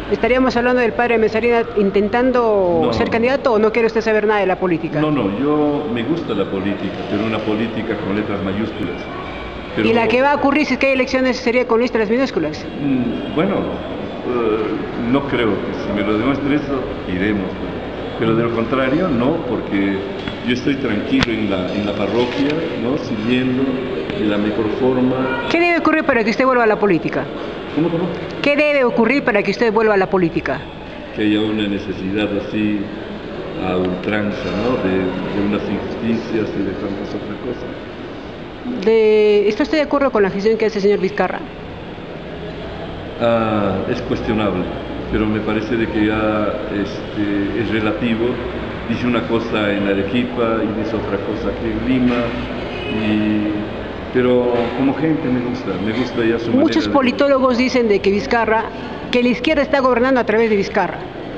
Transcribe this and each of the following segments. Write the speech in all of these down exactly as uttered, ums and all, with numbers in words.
¿Estaríamos hablando del padre Mesarina intentando No, ser candidato o no quiere usted saber nada de la política? no, no, yo me gusta la política, pero una política con letras mayúsculas. Pero, ¿Y la que va a ocurrir si es que hay elecciones sería con letras minúsculas? mm, bueno, eh, no creo que si me lo demuestre eso, iremos. Pero de lo contrario, no, porque yo estoy tranquilo en la, en la parroquia, ¿no? Sirviendo de la mejor forma. ¿Qué debe ocurrir para que usted vuelva a la política? ¿Cómo, cómo? ¿Qué debe ocurrir para que usted vuelva a la política? Que haya una necesidad así a ultranza, ¿no? De, de unas injusticias y de tantas otras cosas. De... ¿Está usted de acuerdo con la gestión que hace el señor Vizcarra? Ah, es cuestionable, pero me parece de que ya este, es relativo. Dice una cosa en Arequipa y dice otra cosa aquí en Lima, y, pero como gente me gusta, me gusta ya su manera. Muchos politólogos de... dicen de que Vizcarra, que la izquierda está gobernando a través de Vizcarra.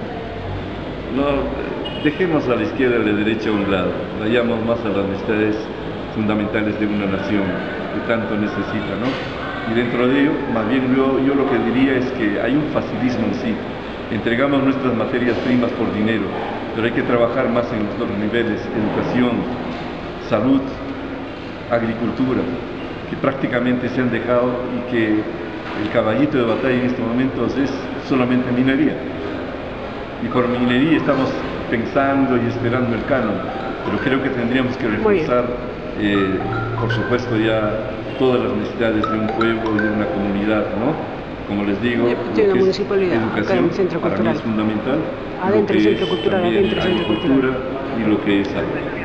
No, dejemos a la izquierda y a la derecha a un lado, vayamos más a las necesidades fundamentales de una nación que tanto necesita, ¿no? Y dentro de ello, más bien yo, yo lo que diría es que hay un facilismo en sí. Entregamos nuestras materias primas por dinero, pero hay que trabajar más en los otros niveles: educación, salud, agricultura, que prácticamente se han dejado, y que el caballito de batalla en estos momentos es solamente minería. Y por minería estamos pensando y esperando el canon, pero creo que tendríamos que reforzar, eh, por supuesto, ya todas las necesidades de un pueblo y de una comunidad, ¿no? Como les digo, de una municipalidad, educación acá en el centro para cultural. mí es fundamental, Adentro lo del que centro es cultural, también adentro del centro agricultura cultural. y lo que es agua.